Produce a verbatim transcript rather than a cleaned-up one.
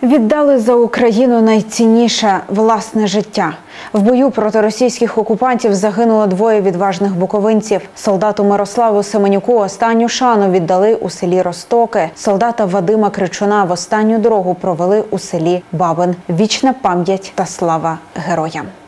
Віддали за Україну найцінніше – власне життя. В бою проти російських окупантів загинуло двоє відважних буковинців. Солдату Мирославу Семенюку останню шану віддали у селі Розтоки. Солдата Вадима Кричуна в останню дорогу провели у селі Бабин. Вічна пам'ять та слава героям.